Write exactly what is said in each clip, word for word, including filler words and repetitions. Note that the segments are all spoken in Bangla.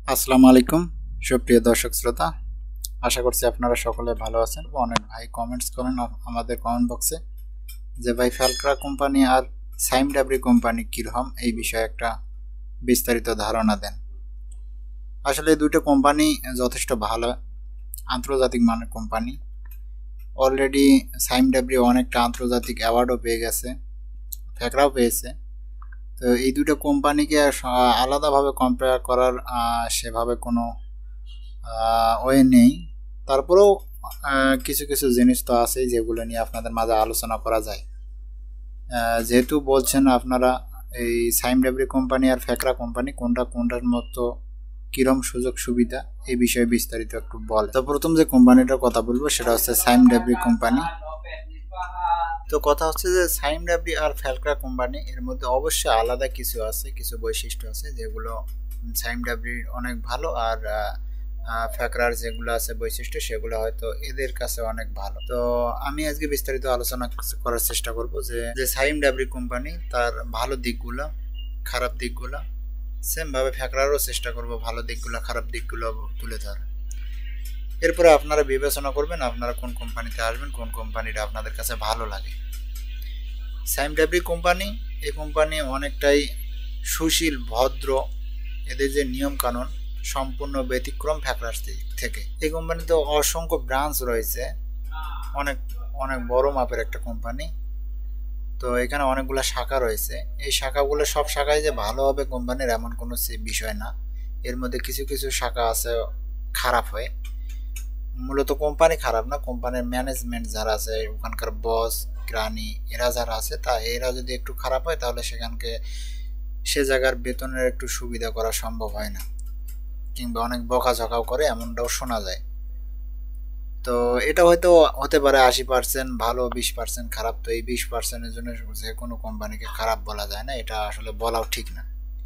আসসালামু আলাইকুম সুপ্রিয় দর্শক শ্রোতা, আশা করছি আপনারা সকলে ভালো আছেন। অনেক ভাই কমেন্টস করেন আমাদের কমেন্ট বক্সে যে ভাই ফ্যালক্রা কোম্পানি আর সাইম ডাবরি কোম্পানি কীরকম, এই বিষয়ে একটা বিস্তারিত ধারণা দেন। আসলে এই দুটো কোম্পানি যথেষ্ট ভালো আন্তর্জাতিক মানের কোম্পানি। অলরেডি সাইম ডাবরি অনেকটা আন্তর্জাতিক অ্যাওয়ার্ডও পেয়ে গেছে, ফ্যাকরাও পেয়েছে। তো এই দুটো কোম্পানিকে আলাদাভাবে কম্পেয়ার করার সেভাবে কোনো ওয়ে নেই। তারপরেও কিছু কিছু জিনিস তো আছেই যেগুলো নিয়ে আপনাদের মাঝে আলোচনা করা যায়। যেহেতু বলছেন আপনারা এই সাইম ডাবরি কোম্পানি আর ফ্যাকরা কোম্পানি কোনটা কোনটার মতো কিরম সুযোগ সুবিধা, এই বিষয়ে বিস্তারিত একটু বল। তো প্রথম যে কোম্পানিটার কথা বলবো সেটা হচ্ছে সাইম ডাবরি কোম্পানি। তো কথা হচ্ছে যে সাইম ডাবরি আর ফ্যালক্রা কোম্পানি এর মধ্যে অবশ্যই আলাদা কিছু আছে, কিছু বৈশিষ্ট্য আছে যেগুলো সাইম ডাবরির অনেক ভালো, আর ফ্যাকরার যেগুলো আছে বৈশিষ্ট্য সেগুলো হয়তো এদের কাছে অনেক ভালো। তো আমি আজকে বিস্তারিত আলোচনা করার চেষ্টা করব যে যে সাইম ডাবরি কোম্পানি তার ভালো দিকগুলো, খারাপ দিকগুলো, সেম ভাবে ফ্যাকরারও চেষ্টা করব ভালো দিকগুলো খারাপ দিকগুলো তুলে ধরা। এরপরে আপনারা বিবেচনা করবেন আপনারা কোন কোম্পানিতে আসবেন, কোন কোম্পানিটা আপনাদের কাছে ভালো লাগে। সাইম ডাবরি কোম্পানি, এই কোম্পানি অনেকটাই সুশীল, ভদ্র, এদের যে নিয়ম কানুন সম্পূর্ণ ব্যতিক্রম ফ্যাকরার থেকে। এই কোম্পানিতে অসংখ্য ব্রাঞ্চ রয়েছে, অনেক অনেক বড় মাপের একটা কোম্পানি। তো এখানে অনেকগুলো শাখা রয়েছে, এই শাখাগুলো সব শাখায় যে ভালো হবে কোম্পানির এমন কোনো বিষয় না। এর মধ্যে কিছু কিছু শাখা আছে খারাপ হয়ে, মূলত কোম্পানি খারাপ না, কোম্পানির ম্যানেজমেন্ট যারা আছে, ওখানকার বস গ্রানি এরা যারা আছে, তা এরা যদি একটু খারাপ হয় তাহলে সেখানকে সে জায়গার বেতনের একটু সুবিধা করা সম্ভব হয় না, কিংবা অনেক বকাঝকাও করে এমনটাও শোনা যায়। তো এটা হয়তো হতে পারে আশি পার্সেন্ট ভালো, বিশ পার্সেন্ট খারাপ। তো এই বিশ পার্সেন্টের জন্য যে কোনো কোম্পানিকে খারাপ বলা যায় না, এটা আসলে বলাও ঠিক না।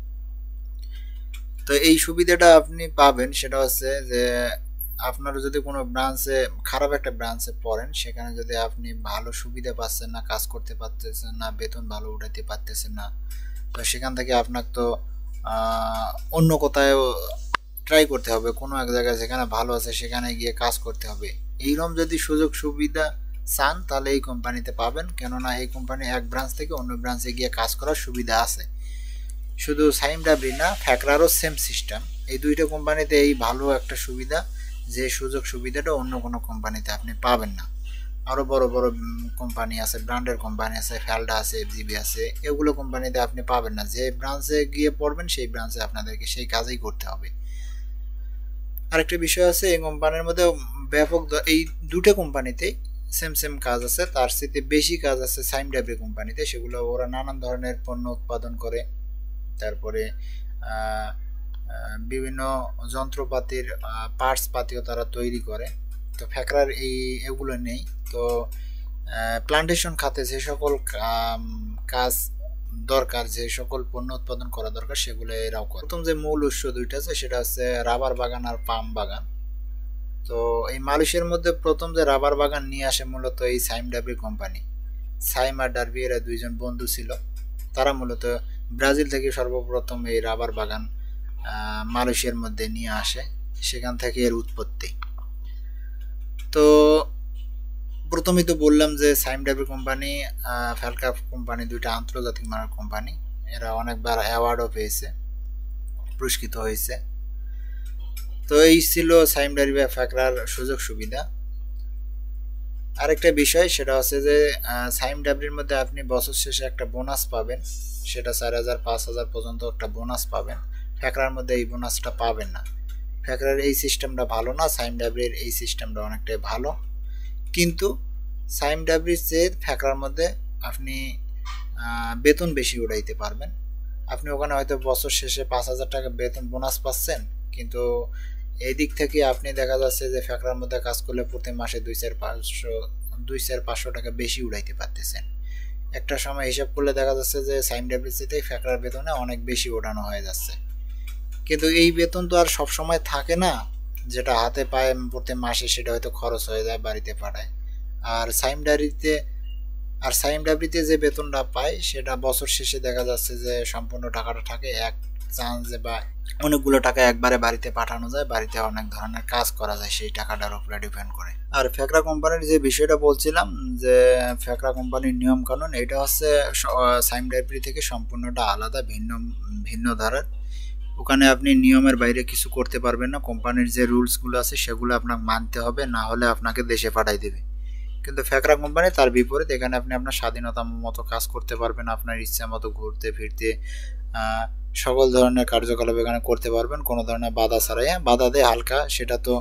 তো এই সুবিধাটা আপনি পাবেন সেটা হচ্ছে যে আপনারা যদি কোনো ব্রাঞ্চে, খারাপ একটা ব্রাঞ্চে পড়েন, সেখানে যদি আপনি ভালো সুবিধা পাচ্ছেন না, কাজ করতে পারতেছেন না, বেতন ভালো উঠাতে পারতেছেন না, তো সেখান থেকে আপনাকে তো অন্য কোথাও ট্রাই করতে হবে, কোনো এক জায়গায় যেখানে ভালো আছে সেখানে গিয়ে কাজ করতে হবে। এইরকম যদি সুযোগ সুবিধা চান তাহলে এই কোম্পানিতে পাবেন, কেননা এই কোম্পানি এক ব্রাঞ্চ থেকে অন্য ব্রাঞ্চে গিয়ে কাজ করার সুবিধা আছে। শুধু সাইম ডাবরি না, ফ্যাকরারও সেম সিস্টেম। এই দুইটা কোম্পানিতে এই ভালো একটা সুবিধা, যে সুযোগ সুবিধাটা অন্য কোনো কোম্পানিতে আপনি পাবেন না। আরও বড় বড় কোম্পানি আছে, ব্র্যান্ডের কোম্পানি আছে, ফ্যালডা আছে, এফজিবি আছে, এগুলো কোম্পানিতে আপনি পাবেন না। যে ব্রাঞ্চে গিয়ে পড়বেন সেই ব্রাঞ্চে আপনাদেরকে সেই কাজই করতে হবে। আরেকটা বিষয় আছে, এই কোম্পানির মধ্যে ব্যাপক, এই দুটো কোম্পানিতেই সেম সেম কাজ আছে, তার সাথে বেশি কাজ আছে সাইম ডাবরি কোম্পানিতে। সেগুলো ওরা নানান ধরনের পণ্য উৎপাদন করে, তারপরে বিভিন্ন যন্ত্রপাতির পার্টস পাতিও তারা তৈরি করে। তো ফ্যাকরার এই এগুলো নেই। তো প্লান্টেশন খাতে যে সকল কাজ দরকার, যে সকল পণ্য উৎপাদন করা দরকার সেগুলো এরাও করে। প্রথম যে মূল উৎস দুইটা আছে সেটা হচ্ছে রাবার বাগান আর পাম বাগান। তো এই মালয়েশিয়ার মধ্যে প্রথম যে রাবার বাগান নিয়ে আসে মূলত এই সাইম ডাবরি কোম্পানি। সাইম আর ডাবরি এরা দুইজন বন্ধু ছিল, তারা মূলত ব্রাজিল থেকে সর্বপ্রথম এই রাবার বাগান মালয়েশিয়ার মধ্যে নিয়ে আসে, সেখান থেকে এর উৎপত্তি। তো প্রথমেই তো বললাম যে সাইম ডাবরি কোম্পানি, ফ্যালক্রা কোম্পানি দুইটা আন্তর্জাতিক মানের কোম্পানি, এরা অনেকবার অ্যাওয়ার্ডও পেয়েছে, পুরস্কৃত হয়েছে। তো এই ছিল সাইম ডাবরি বা ফ্যাকরার সুযোগ সুবিধা। আরেকটা বিষয় সেটা হচ্ছে যে সাইম ডাবরির মধ্যে আপনি বছর শেষে একটা বোনাস পাবেন, সেটা চার হাজার পাঁচ হাজার পর্যন্ত একটা বোনাস পাবেন। ফ্যাকরার মধ্যে এই বোনাসটা পাবেন না। ফ্যাকরার এই সিস্টেমটা ভালো না, সাইম ডাবরির এই সিস্টেমটা অনেকটাই ভালো। কিন্তু সাইম ডাবরির চেয়ে ফ্যাকরার মধ্যে আপনি বেতন বেশি উড়াইতে পারবেন। আপনি ওখানে হয়তো বছর শেষে পাঁচ হাজার টাকা বেতন বোনাস পাচ্ছেন, কিন্তু এই দিক থেকে আপনি দেখা যাচ্ছে যে ফ্যাকরার মধ্যে কাজ করলে প্রতি মাসে দুই চার পাঁচশো দুই চার পাঁচশো টাকা বেশি উড়াইতে পারতেছেন। একটা সময় হিসাব করলে দেখা যাচ্ছে যে সাইম ডাবরির চেয়ে ফ্যাকরার বেতনে অনেক বেশি ওঠানো হয়ে যাচ্ছে। কিন্তু এই বেতন তো আর সব সময় থাকে না, যেটা হাতে পায় প্রতি মাসে সেটা হয়তো খরচ হয়ে যায়, বাড়িতে পাঠায়। আর সাইম ডাবরিতে আর সাইম ডাবরিতে যে বেতনটা পায় সেটা বছর শেষে দেখা যাচ্ছে যে সম্পূর্ণ টাকাটা থাকে এক চান্সে বা অনেকগুলো টাকা একবারে বাড়িতে পাঠানো যায়, বাড়িতে অনেক ধরনের কাজ করা যায় সেই টাকাটার উপরে ডিপেন্ড করে। আর ফ্যাকরা কোম্পানির যে বিষয়টা বলছিলাম যে ফ্যাকরা কোম্পানির নিয়ম কানুন, এটা হচ্ছে সাইম ডাবরি থেকে সম্পূর্ণটা আলাদা, ভিন্ন ভিন্ন ধারার। ওখানে আপনি নিয়মের বাইরে কিছু করতে পারবেন না, কোম্পানির যে রুলসগুলো আছে সেগুলো আপনাকে মানতে হবে, না হলে আপনাকে দেশে পাঠাই দেবে। কিন্তু ফ্যাকরা কোম্পানি তার বিপরীত, এখানে আপনি আপনার স্বাধীনতা মতো কাজ করতে পারবেন, আপনার ইচ্ছা মতো ঘুরতে ফিরতে সকল ধরনের কার্যকলাপ এখানে করতে পারবেন কোনো ধরনের বাধা ছাড়াই। হ্যাঁ, বাধা দেয় হালকা, সেটা তো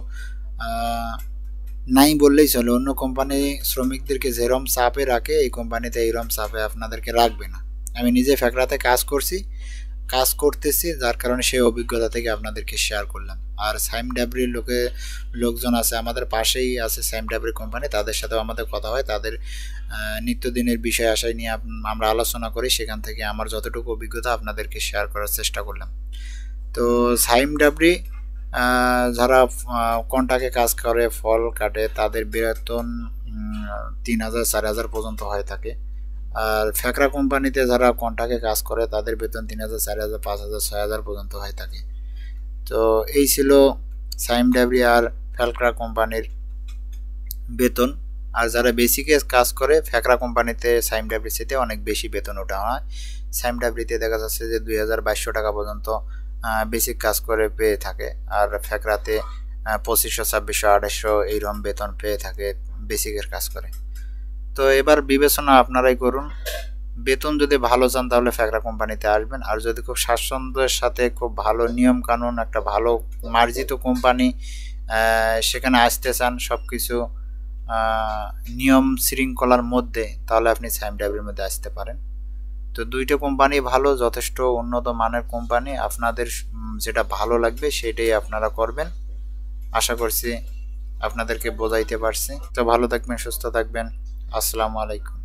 নাই বললেই চলে। অন্য কোম্পানি শ্রমিকদেরকে যেরম চাপে রাখে এই কোম্পানিতে এইরকম চাপে আপনাদেরকে রাখবে না। আমি নিজে ফ্যাকরাতে কাজ করছি, কাজ করতেছি, যার কারণে সেই অভিজ্ঞতা থেকে আপনাদেরকে শেয়ার করলাম। আর সাইম ডাবরির লোকে লোকজন আছে আমাদের পাশেই আছে সাইম ডাবরি কোম্পানি, তাদের সাথেও আমাদের কথা হয়, তাদের নিত্যদিনের বিষয় আশায় নিয়ে আমরা আলোচনা করি, সেখান থেকে আমার যতটুকু অভিজ্ঞতা আপনাদেরকে শেয়ার করার চেষ্টা করলাম। তো সাইম ডাবরি যারা কন্ট্রাক্টে কাজ করে, ফল কাটে, তাদের বেতন তিন হাজার চার হাজার পর্যন্ত হয়ে থাকে। আর ফ্যাকরা কোম্পানিতে যারা কন্ট্রাক্টে কাজ করে তাদের বেতন তিন হাজার চার হাজার পাঁচ হাজার ছয় হাজার পর্যন্ত হয়ে থাকে। তো এই ছিল সাইম ডাবরি আর ফ্যাকরা কোম্পানির বেতন। আর যারা বেসিকে কাজ করে ফ্যাকরা কোম্পানিতে সাইম ডাবরির সাথে অনেক বেশি বেতন ওঠা হয়। সাইম ডাবরিতে দেখা যাচ্ছে যে দুই হাজার বাইশশো টাকা পর্যন্ত বেসিক কাজ করে পেয়ে থাকে, আর ফ্যাকরাতে পঁচিশশো ছাব্বিশশো আঠাশশো এইরকম বেতন পেয়ে থাকে বেসিকের কাজ করে। তো এবার বিবেচনা আপনারাই করুন, বেতন যদি ভালো চান তাহলে ফ্যাকরা কোম্পানিতে আসবেন, আর যদি খুব স্বাচ্ছন্দ্যের সাথে খুব ভালো নিয়ম কানুন একটা ভালো মার্জিত কোম্পানি সেখানে আসতে চান সব কিছু নিয়ম শৃঙ্খলার মধ্যে, তাহলে আপনি সাইম ডাবরির মধ্যে আসতে পারেন। তো দুইটা কোম্পানি ভালো, যথেষ্ট উন্নত মানের কোম্পানি, আপনাদের যেটা ভালো লাগবে সেটাই আপনারা করবেন। আশা করছি আপনাদেরকে বোঝাইতে পারছি। তো ভালো থাকবেন, সুস্থ থাকবেন, আসসালামু আলাইকুম।